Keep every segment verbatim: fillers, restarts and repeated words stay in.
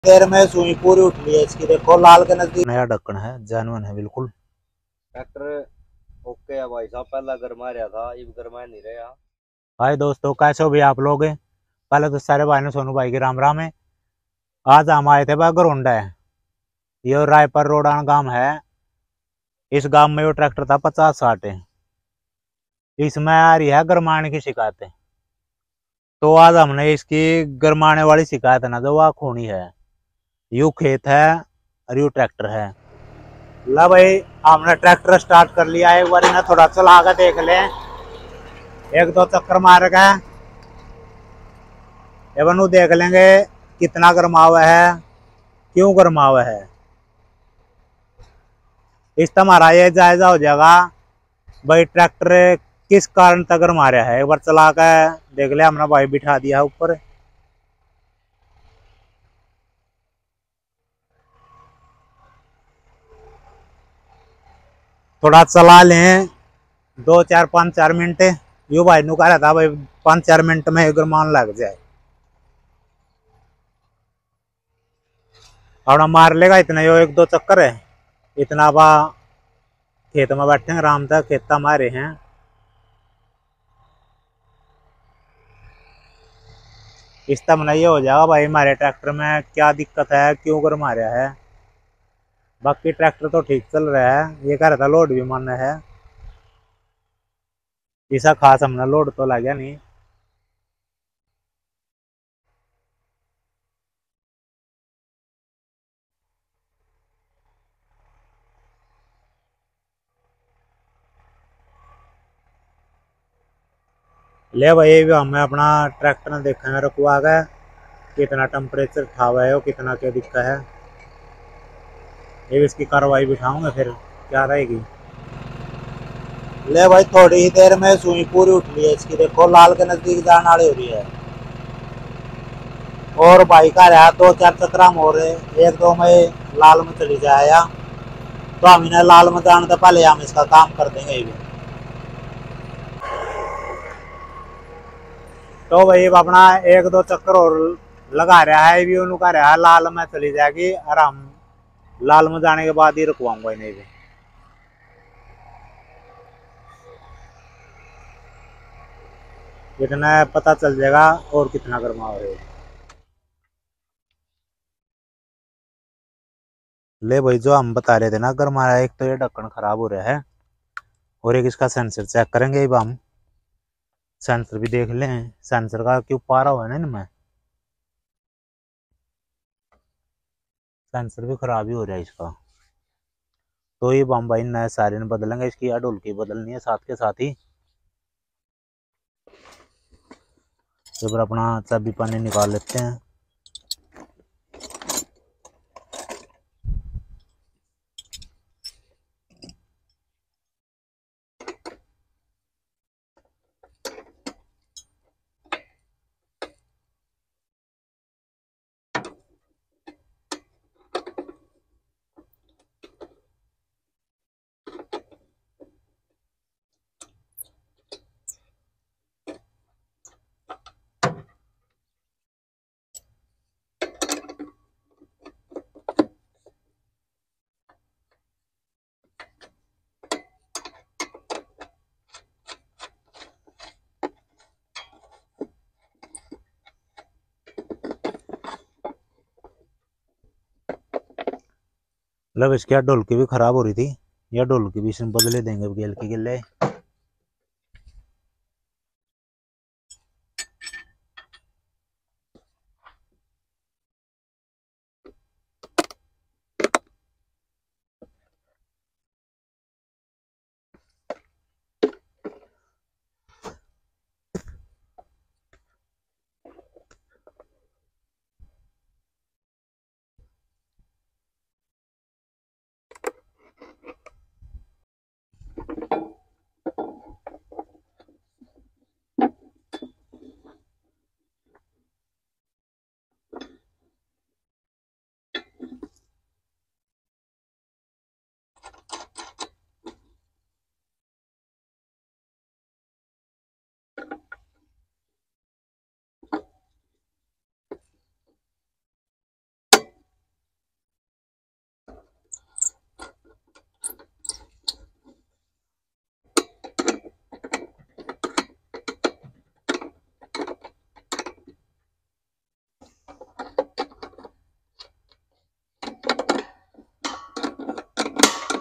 देर में सुई पूरी उठ ली है इसकी। देखो लाल के नजदीक नया ढक्कन है, जेन्युइन है बिल्कुल। ट्रैक्टर ओके है भाई साहब। पहला गरमा रहा था, अब गरमा नहीं रहा। भाई दोस्तों कैसे हो भी आप लोग? पहले तो सारे भाई ने सोनू भाई की राम राम है। आज हम आए थे भाई गरुंडा है, ये रायपुर रोडान गांव है। इस गांव में वो ट्रैक्टर था पचास साठ है। इसमें आ रही है गरमाने की शिकायतें। तो आज हमने इसकी गरमाने वाली शिकायत ना जो वह खोनी है। यू खेत है और यू ट्रैक्टर है। ला भाई हमने ट्रैक्टर स्टार्ट कर लिया है, एक बार ना थोड़ा चला कर देख लें। एक दो चक्कर मार गए एवं देख लेंगे कितना गर्मा हुआ है, क्यों गर्मा हुआ है। इस हमारा ये जायजा हो जाएगा भाई ट्रैक्टर किस कारण तक गर्मा रहा है। एक बार चला कर देख लिया, हमने भाई बिठा दिया है ऊपर। थोड़ा चला लें दो चार पाँच चार मिनट। यू भाई नु कह रहा था भाई पाँच चार मिनट में गर्मान लग जाए। और मार लेगा इतना, यो एक दो चक्कर है इतना बा। खेत में बैठे हैं आराम तक, खेत हमारे हैं। इस तब ये हो जाएगा भाई हमारे ट्रैक्टर में क्या दिक्कत है, क्यों गर्मा रहा है। बाकी ट्रैक्टर तो ठीक चल रहा है, ये कह रहा था लोड भी मारना है। ऐसा खास हमने लोड तो लगा नहीं। ले भाई भी हमें अपना ट्रैक्टर ने देखा है रखवा गया कितना टेम्परेचर था हुआ है, कितना क्या दिक्कत है। ये भी इसकी कार्रवाई बिठाऊंगे फिर क्या रहेगी। ले भाई थोड़ी ही देर में सुई पूरी उठ ली है इसकी। देखो लाल के नजदीक जाने वाली हो रही है। और भाई का रहा दो चार चक्रा हो रहे, एक दो में लाल में चली जाएगा। तो हम इन्हें लाल में जाने से पहले हम इसका काम कर देंगे ये भी। तो भाई अब अपना एक दो चक्कर और लगा रहा है भी, उनका रहा है लाल में चली जाएगी। और हम लाल में जाने के बाद ही रुकवाऊंगा इन्हें भी। कितना पता चल जाएगा और कितना गर्मा हो रहा है। ले भाई जो हम बता रहे थे ना गर्मा रहा है, एक तो ये ढक्कन खराब हो रहा है और एक इसका सेंसर चेक करेंगे। अब हम सेंसर भी देख लें, सेंसर का क्यों पारा हुआ है ना इनमें। सेंसर भी खराब ही हो रहा है इसका। तो ये हम भाई नए सारे ने बदलेंगे, इसकी या ढोलकी बदलनी है साथ के साथ ही। तो फिर अपना चाबी पानी निकाल लेते हैं। मतलब इसकी यार ढोलकी भी खराब हो रही थी, या ढोलकी भी इसमें बदले देंगे गेल के गिले।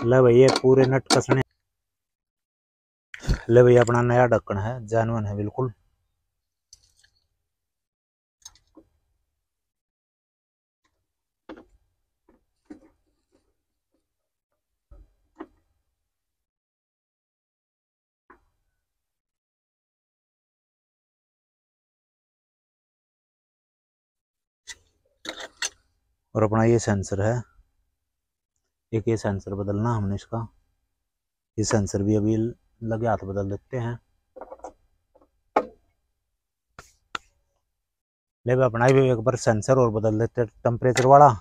ले भाई ये पूरे नट कसने। ले भाई अपना नया ढक्कन है, जेन्युइन है बिल्कुल। और अपना ये सेंसर है, एक ये सेंसर बदलना हमने इसका। ये सेंसर भी अभी लगे हाथ बदल देते हैं। ले भाई अपना भी एक बार सेंसर और बदल देते हैं टेम्परेचर वाला।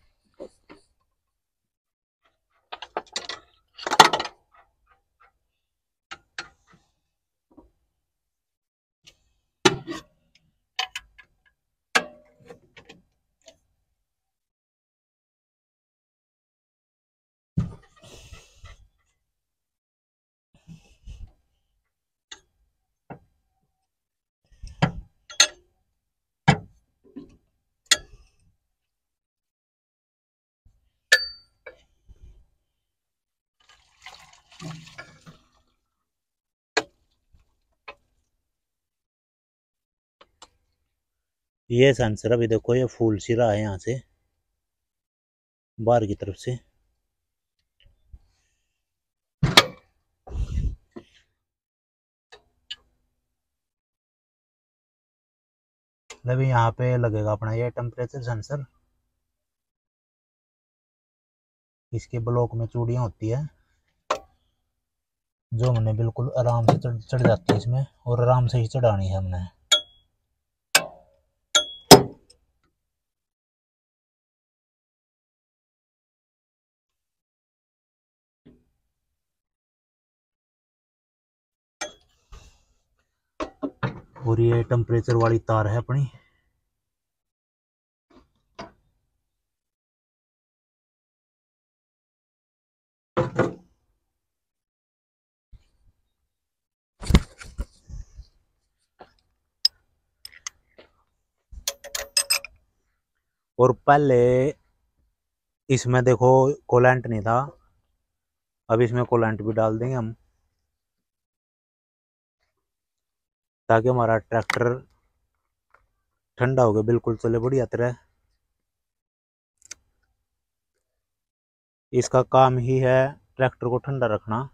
ये सेंसर अभी देखो ये फूल सी रहा है यहाँ से बाहर की तरफ से। अभी यहाँ पे लगेगा अपना ये टेम्परेचर सेंसर। इसके ब्लॉक में चूड़ियाँ होती है जो हमने बिल्कुल आराम से चढ़ चढ़ जाती है इसमें, और आराम से ही चढ़ानी है हमने। और ये टेम्परेचर वाली तार है अपनी। और पहले इसमें देखो कोलेंट नहीं था, अब इसमें कोलेंट भी डाल देंगे हम, ताकि हमारा ट्रैक्टर ठंडा हो गया बिल्कुल चले बढ़िया तरह। इसका काम ही है ट्रैक्टर को ठंडा रखना।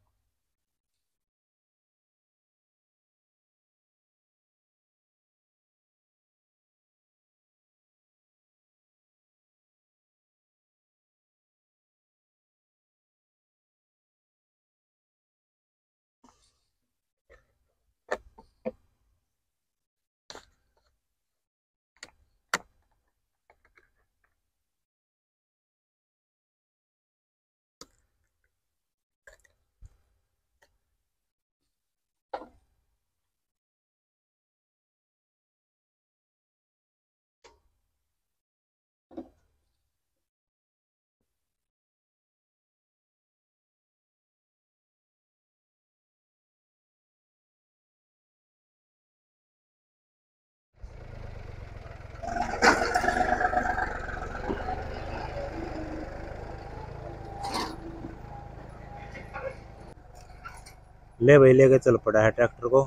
ले भाई लेके चल पड़ा है ट्रैक्टर को।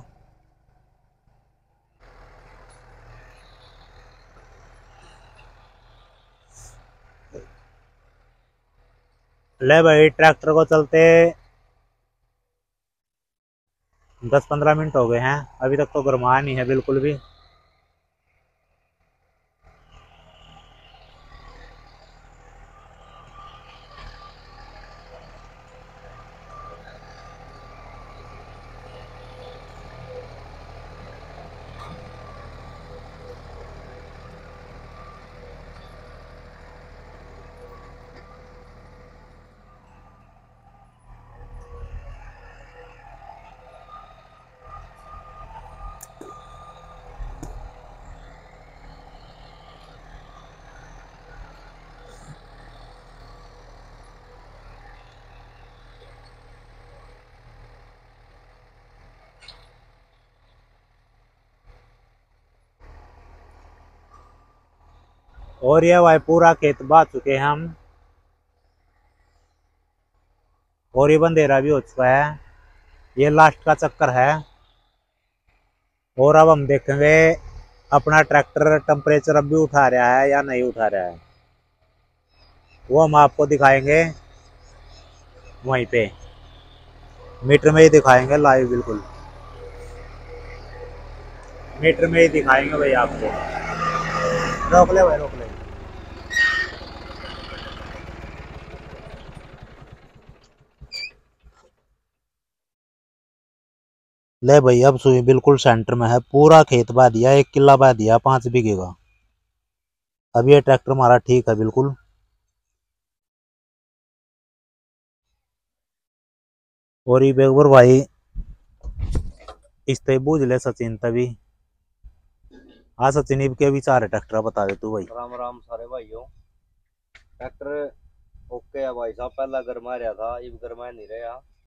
ले भाई ट्रैक्टर को चलते दस पंद्रह मिनट हो गए हैं, अभी तक तो गरमाया नहीं है बिल्कुल भी। और ये भाई पूरा खेत बा चुके हैं हम। और ये बंदेरा भी हो चुका है। ये लास्ट का चक्कर है। और अब हम देखेंगे अपना ट्रैक्टर टेम्परेचर अब भी उठा रहा है या नहीं उठा रहा है, वो हम आपको दिखाएंगे वहीं पे मीटर में ही दिखाएंगे लाइव, बिल्कुल मीटर में ही दिखाएंगे भाई आपको। रोक ले भाई, रोक ले। ले भाई अब सुई बिल्कुल सेंटर में है, पूरा खेत बा दिया, एक किला बा दिया पांच बीघे का। अब ये ट्रैक्टर हमारा ठीक है बिल्कुल। और ये बेगबर भाई इस ते बूझ ले सचिन तभी। हाँ सचिन, इब के विचार है ट्रैक्टर बता दे तू भाई। राम राम सारे भाइयों। ट्रैक्टर ओके है भाई साहब, पहला गरमा रहा था, इब गरमा नहीं रहा।